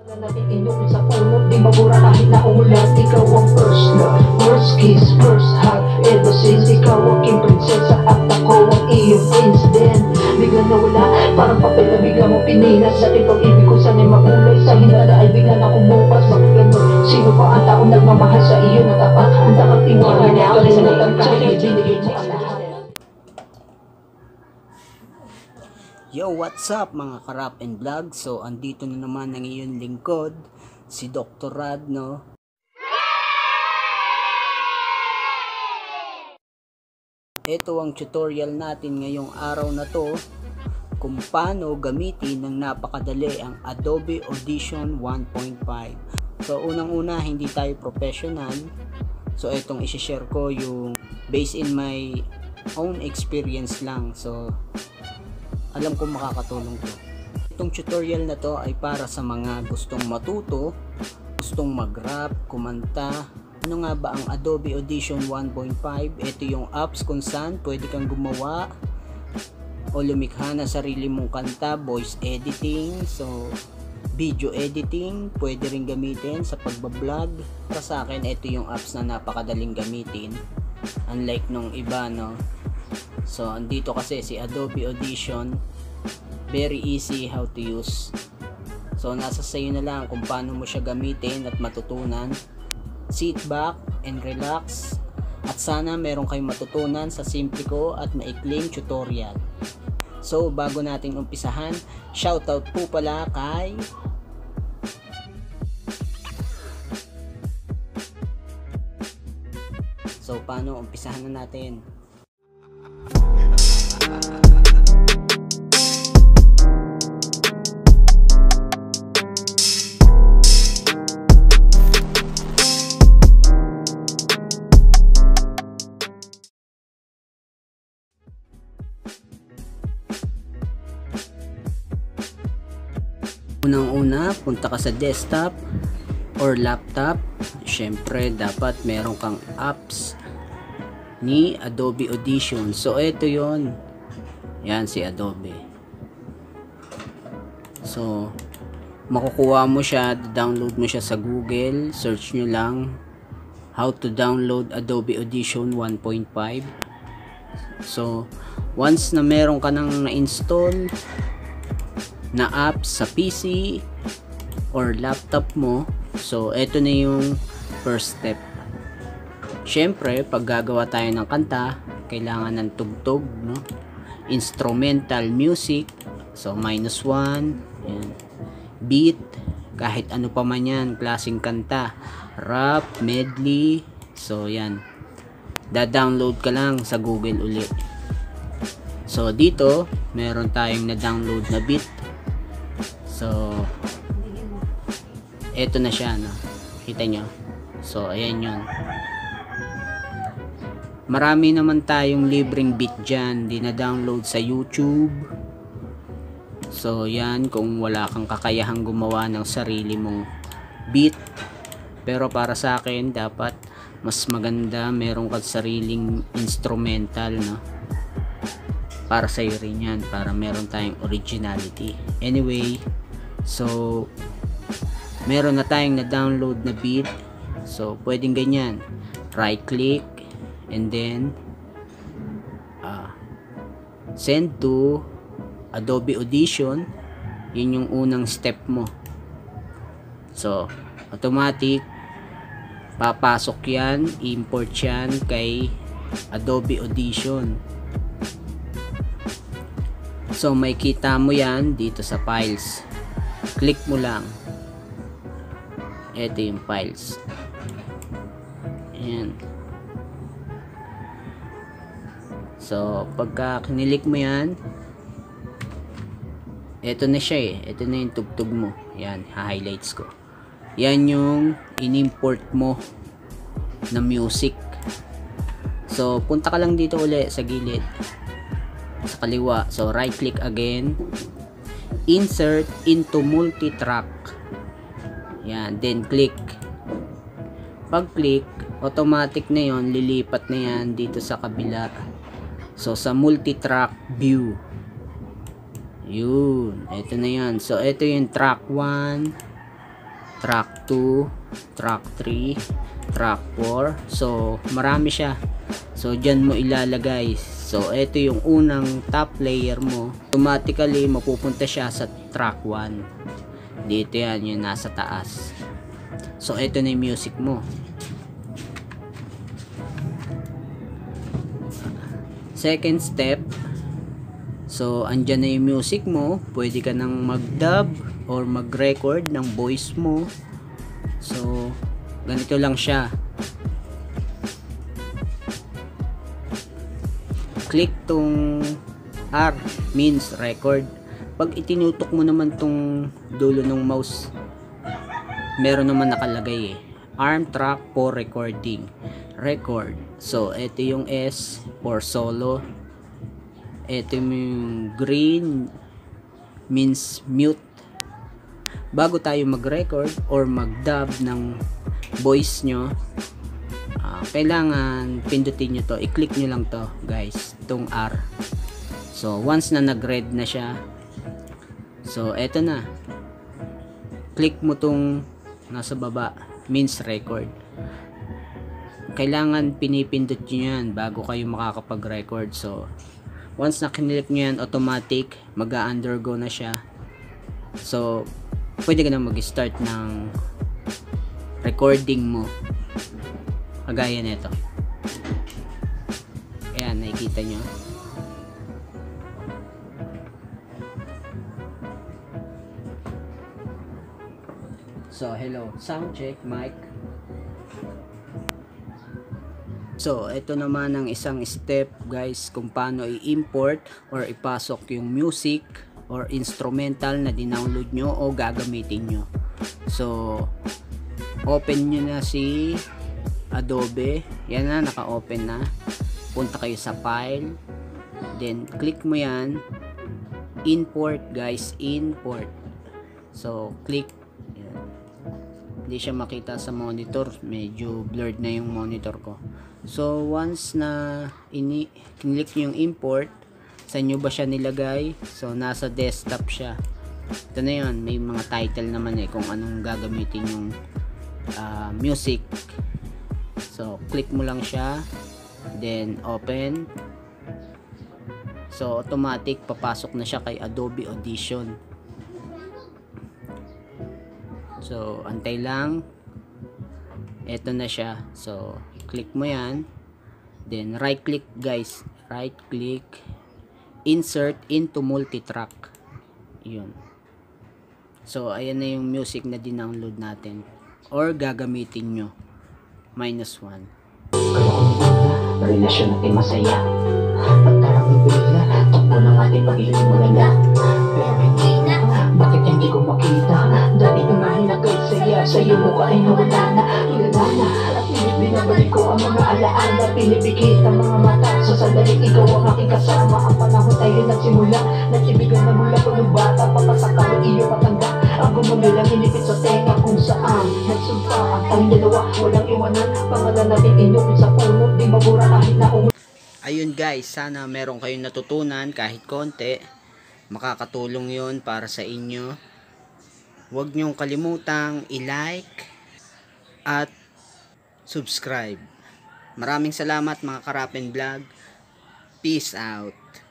Natin inyong sa puno, di mabura kahit na umulan. Ikaw ang first love, first kiss, first hug. Ever since ikaw aking prinsesa at ako ang iyong prince. Then, biglang nawala, parang papel na biglang mo pinilas. Dati pag-ibig ko sana'y makulay, sa hinala ay biglang akong bukas. Bakit ganun? Sino pa ang taong nagmamahal sa iyo na tapat? Ang takang tiwala, kalimutan kahit binigay mo ang lahat. Yo, what's up mga karap and vlog? So, andito na naman ang iyong lingkod, si Dr. Rad, no? Ito ang tutorial natin ngayong araw na to, kung paano gamitin ng napakadali ang Adobe Audition 1.5. So, unang-una, hindi tayo professional. So, itong isi-share ko yung based in my own experience lang. So, alam ko makakatulong to. Itong tutorial na to ay para sa mga gustong matuto, gustong mag-rap, kumanta. Ano nga ba ang Adobe Audition 1.5? Ito yung apps kung saan pwede kang gumawa o lumikha na sarili mong kanta, voice editing, so video editing, pwede rin gamitin sa pagbablog. Para sa akin, ito yung apps na napakadaling gamitin. Unlike nung iba, no? So, andito kasi si Adobe Audition, very easy how to use. So, nasa sayo na lang kung paano mo siya gamitin at matutunan. Sit back and relax at sana meron kayong matutunan sa simple ko at maikling tutorial. So, bago natin umpisahan, shoutout po pala kay So, paano umpisahan na natin? Unang-una, punta ka sa desktop or laptop. Syempre, dapat meron kang apps ni Adobe Audition. So, ito yon. Yan si Adobe. So, makukuha mo siya, download mo siya sa Google. Search nyo lang how to download Adobe Audition 1.5. So, once na meron ka nang na-install na apps sa PC or laptop mo, so eto na yung first step. Syempre, pag gagawa tayo ng kanta, kailangan ng tugtog, no? Instrumental music, so -1, yan. Beat, kahit ano pa man yan, klaseng kanta, rap, medley, so yan, da-download ka lang sa Google ulit. So dito meron tayong na-download na beat. So, eto na siya, no? Kita nyo? So, ayan yun. Marami naman tayong libreng beat dyan. Dina-download sa YouTube. So, yan. Kung wala kang kakayahang gumawa ng sarili mong beat. Pero para sa akin, dapat mas maganda meron kang sariling instrumental, no? Para sa'yo rin yan. Para meron tayong originality. Anyway, so, meron na tayong na-download na beat. So, pwedeng ganyan. Right-click and then send to Adobe Audition. Yun yung unang step mo. So, automatic papasok yan, import yan kay Adobe Audition. So, may kita mo yan dito sa files. Click mo lang. Ito yung files. Ayan. So, pagka kinilik mo yan, ito na siya eh. Ito na yung tugtog mo. Ayan, highlights ko. Yan yung in-import mo na music. So, punta ka lang dito ulit sa gilid. Sa kaliwa. So, right click again. Insert into multi-track. Yan. Then, click. Pag click, automatic na yon, lilipat na yan dito sa kabila. So, sa multi-track view. Yun. Ito na yan. So, ito yung track 1, track 2, track 3, track 4. So marami siya. So dyan mo ilalagay. So ito yung unang top layer mo. Automatically mapupunta siya sa track 1. Dito yan, yung nasa taas. So ito na yung music mo. Second step, so andyan na yung music mo. Pwede ka nang mag-dub or mag-record ng voice mo. So ganito lang siya. Click tong R, means record. Pag itinutok mo naman tong dulo ng mouse, meron naman nakalagay arm track for recording, record. So ito yung S for solo. Ito yung green means mute. Bago tayo mag-record or mag-dub ng voice nyo, kailangan pindutin nyo to, i-click nyo lang to guys, itong R. So once na nag-red na siya, so eto na, click mo tong nasa baba, means record. Kailangan pinipindot nyo yan bago kayo makakapag-record. So once na kinlik nyo yan, automatic mag-undergo na siya. So pwede ka na mag-start ng recording mo kagaya nito. Ayan, nakikita nyo. So hello, sound check, mic. So ito naman ang isang step guys kung paano i-import or ipasok yung music or instrumental na dinownload nyo o gagamitin nyo. So open nyo na si Adobe. Yan na, naka-open na. Punta kayo sa file, then click mo yan, import guys, import. So click. Yan. Hindi siya makita sa monitor, medyo blurred na yung monitor ko. So once na click nyo yung import, sa inyo ba siya nilagay? So nasa desktop siya. Ito na yun, may mga title naman kung anong gagamitin yung music. So click mo lang siya, then open. So automatic papasok na siya kay Adobe Audition. So antay lang, eto na siya. So click mo yan, then right click guys, right click, insert into multitrack. Yun. So ayan na yung music na dinownload natin or gagamitin nyo. -1. Relasyon natin masaya. Pagtarang bigla, takbo ng ating pag-ibig maganda. Pero hindi na, bakit hindi ko makita? Dati ko nga hinagay saya, sa'yo mukha ay nawala na. Kilala na, at pilit binabalik ko ang mga alaala. Pinipikit ang mga mata, sa sandaling ikaw ang aking kasama. Ang panahon tayo nagsimula, nagsibigan na mula ko ng bata. Papasakal ang iyong matanda, ang gumamilang inipit sa tenga kung saan nagsumpa ang tayong dalawa, walang iwanan. Pangalan natin inukit sa puno, di mabura kahit na Ayun guys, sana meron kayong natutunan kahit konti. Makakatulong yon para sa inyo. Huwag nyong kalimutang i-like at subscribe. Maraming salamat mga Karapen Vlog. Peace out.